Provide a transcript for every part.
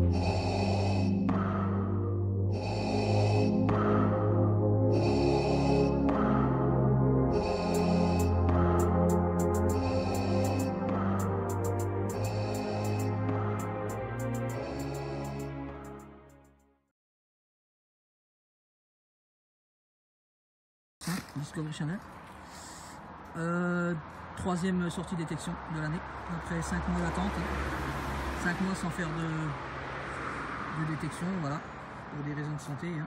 Discovery Channel. Troisième sortie détection de l'année, après 5 mois d'attente, 5 mois sans faire de détection, voilà, pour des raisons de santé. Hein.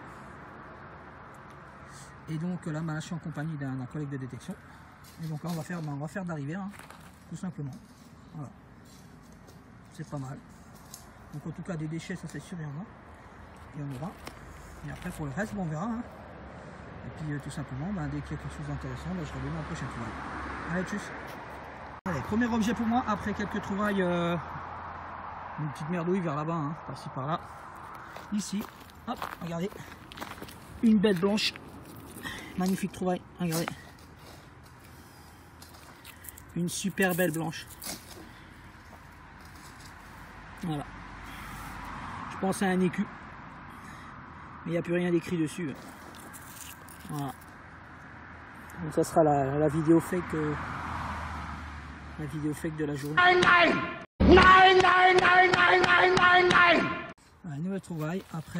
Et donc là, je suis en compagnie d'un collègue de détection. Et donc là, on va faire de la rivière, hein, tout simplement. Voilà. C'est pas mal. Donc en tout cas, des déchets, ça c'est sûr, il y en a. Il y en aura. Et après, pour le reste, bon, on verra. Hein. Et puis tout simplement, dès qu'il y a quelque chose d'intéressant, je reviens dans la prochaine trouvaille. Allez, tchuss. Allez, premier objet pour moi, après quelques trouvailles, une petite merdouille vers là-bas, hein, par-ci par-là. Ici, hop, regardez, une belle blanche, magnifique trouvaille, regardez. Une super belle blanche. Voilà. Je pense à un écu, mais il n'y a plus rien d'écrit dessus. Voilà. Donc ça sera la vidéo fake de la journée. Une nouvelle trouvaille après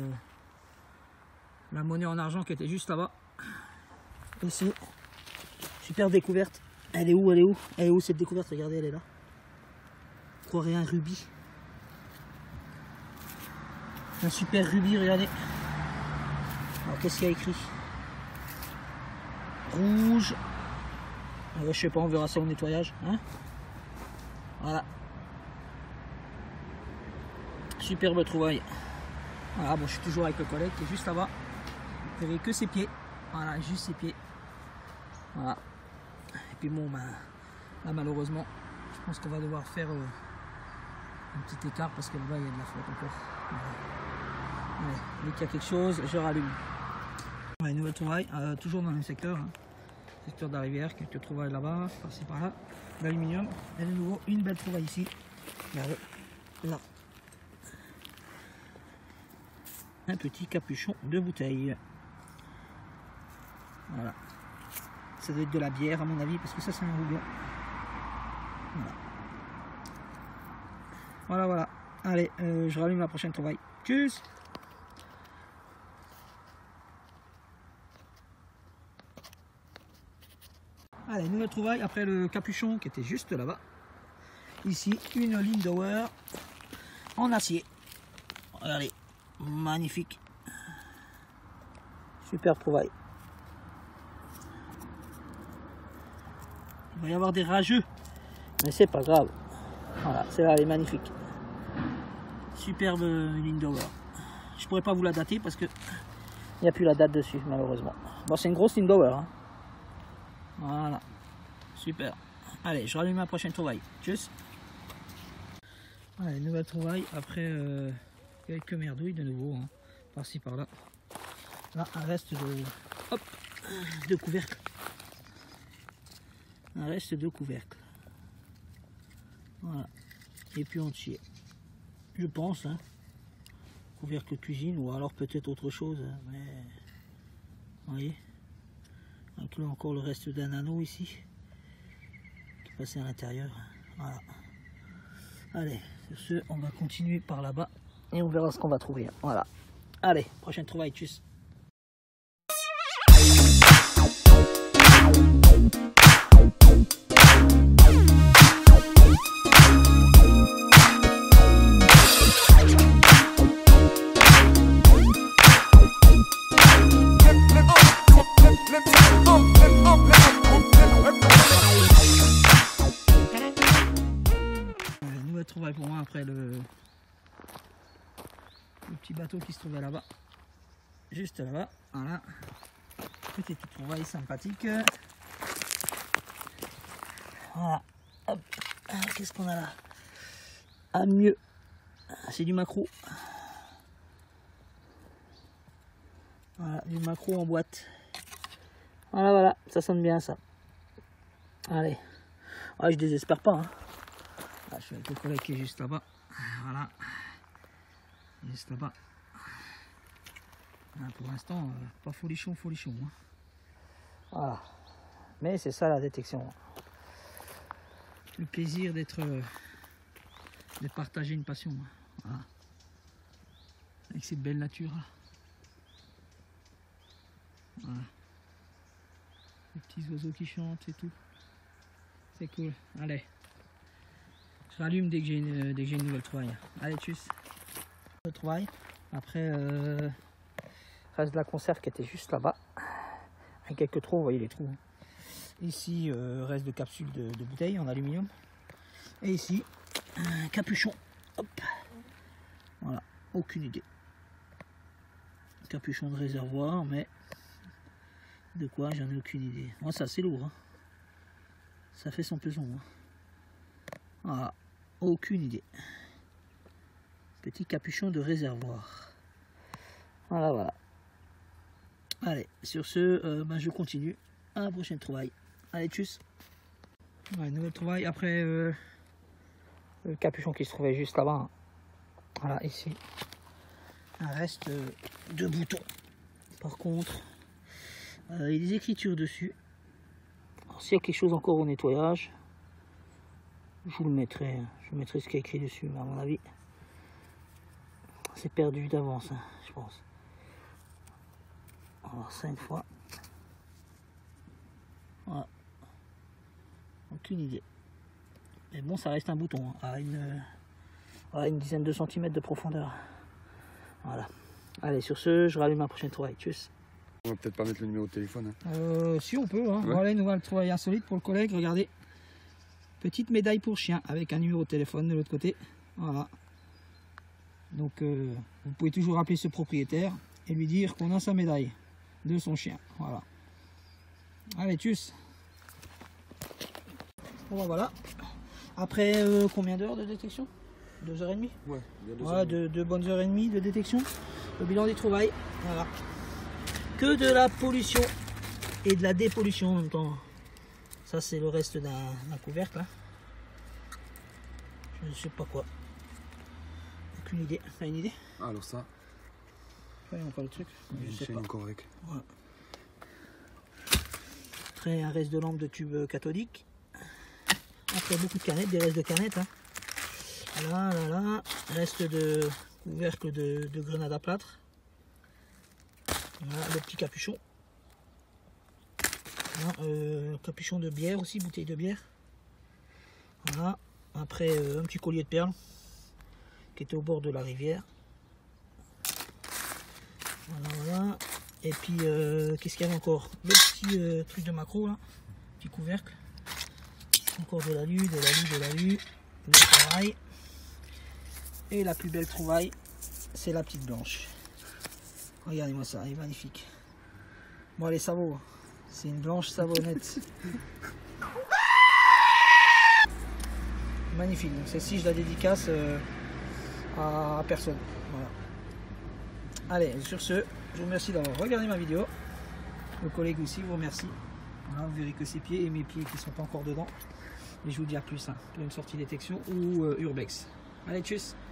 la monnaie en argent qui était juste là-bas. Ici, super découverte. Elle est où? Elle est où? Elle est où cette découverte? Regardez, elle est là. Je croirais un rubis. Un super rubis, regardez. Alors qu'est-ce qu'il y a écrit? Rouge. Je sais pas, on verra ça au nettoyage. Hein, voilà. Superbe trouvaille. Voilà, bon, je suis toujours avec le collègue qui est juste là-bas. Vous verrez que ses pieds. Voilà, juste ses pieds. Voilà. Et puis bon, là malheureusement, je pense qu'on va devoir faire un petit écart parce que là-bas il y a de la flotte encore. Voilà. Ouais, dès qu'il y a quelque chose, je rallume. Ouais, une nouvelle trouvaille, toujours dans le même secteur. Hein. Secteur de la rivière, quelques trouvailles là-bas, par-ci par-là. L'aluminium, et de nouveau une belle trouvaille ici. Regardez, là. Un petit capuchon de bouteille. Voilà. Ça doit être de la bière à mon avis, parce que ça c'est un roublon. Voilà. Voilà. Allez, je rallume la prochaine trouvaille. Tchuss! Allez, nouvelle trouvaille après le capuchon qui était juste là-bas. Ici, une Lindauer en acier. Regardez, magnifique. Super trouvaille. Il va y avoir des rageux, mais c'est pas grave. Voilà, celle-là elle est magnifique. Superbe Lindauer. Je pourrais pas vous la dater parce que il n'y a plus la date dessus, malheureusement. Bon, c'est une grosse Lindauer. Hein. Voilà, super. Allez, je rallume ma prochaine trouvaille. Tchuss. Allez, nouvelle trouvaille après quelques merdouilles de nouveau, hein, par-ci par-là. Là, un reste de couvercle. Un reste de couvercle. Voilà. Et puis entier. Je pense, hein. Couvercle cuisine ou alors peut-être autre chose, hein, mais vous voyez. Donc là encore le reste d'un anneau ici qui est passé à l'intérieur. Voilà. Allez, sur ce, on va continuer par là-bas et on verra ce qu'on va trouver. Voilà. Allez, prochaine trouvaille, tchuss. Trouvaille pour moi après le petit bateau qui se trouvait là-bas, juste là-bas. Voilà, petite trouvaille sympathique. Voilà, hop, qu'est-ce qu'on a là? Ah, mieux, c'est du maquereau. Voilà, du maquereau en boîte. Voilà, voilà, ça sonne bien ça. Allez, je désespère pas. Hein. Je suis avec le collègue qui est juste là-bas. Voilà. juste là-bas. Pour l'instant, pas folichon. Hein. Voilà. Mais c'est ça la détection. Le plaisir d'être de partager une passion. Hein. Voilà. Avec cette belle nature. Voilà. Les petits oiseaux qui chantent et tout. C'est cool. Allez. Je rallume dès que j'ai une nouvelle trouvaille. Allez, tchuss. Trouvaille. Après, reste de la conserve qui était juste là-bas. Avec quelques trous, vous voyez les trous. Ici, reste de capsules de bouteilles en aluminium. Et ici, un capuchon. Hop. Voilà, aucune idée. Capuchon de réservoir, mais de quoi, j'en ai aucune idée. Moi, ça, c'est lourd. Hein. Ça fait son pesant. Hein. Voilà, aucune idée. Petit capuchon de réservoir. Voilà. Allez, sur ce, je continue. À la prochaine trouvaille. Allez, tchuss. Ouais, nouvelle trouvaille. Après le capuchon qui se trouvait juste là-bas. Hein. Voilà, ici. Un reste de boutons. Par contre, il y a des écritures dessus. S'il y a quelque chose encore au nettoyage, je vous le mettrai. Je mettrai ce qui est écrit dessus. Mais à mon avis, c'est perdu d'avance, hein, je pense. On va voir ça une fois. Voilà. Aucune idée. Mais bon, ça reste un bouton hein, à une dizaine de centimètres de profondeur. Voilà. Allez, sur ce, je rallume ma prochaine trouvaille. Tchuss. On va peut-être pas mettre le numéro de téléphone. Hein. Si on peut. Hein. Ouais. Voilà une nouvelle trouvaille insolite pour le collègue. Regardez. Petite médaille pour chien avec un numéro de téléphone de l'autre côté. Voilà. Donc, vous pouvez toujours appeler ce propriétaire et lui dire qu'on a sa médaille de son chien. Voilà. Allez, tchuss. Bon, voilà. Après combien d'heures de détection? 2h30. Ouais, voilà, deux bonnes heures et demie de détection. Le bilan des trouvailles. Voilà. Que de la pollution et de la dépollution en même temps. Ça, c'est le reste d'un couvercle. Hein. Je ne sais pas quoi. Aucune idée. T'as une idée? Ah, alors ça. Voyons encore le truc. Je sais pas. Encore avec. Voilà. Après, un reste de lampe de tube cathodique. Après, beaucoup de canettes, des restes de canettes. Hein. Là. Reste de couvercle de grenade à plâtre. Voilà, le petit capuchon. Voilà, capuchon de bière aussi, bouteille de bière. Voilà. Après, un petit collier de perles qui était au bord de la rivière. Voilà. Et puis, qu'est-ce qu'il y avait encore? Le petit truc de maquereau, là. Petit couvercle. Encore de l'alu. Le travail. Et la plus belle trouvaille, c'est la petite blanche. Regardez-moi ça, elle est magnifique. Bon, allez, ça vaut. C'est une blanche savonnette. Magnifique. Donc, celle-ci, je la dédicace à personne. Voilà. Allez, sur ce, je vous remercie d'avoir regardé ma vidéo. Le collègue aussi vous remercie. Voilà, vous verrez que ses pieds et mes pieds qui ne sont pas encore dedans. Et je vous dis à plus, hein, pour une sortie détection ou urbex. Allez, tchuss.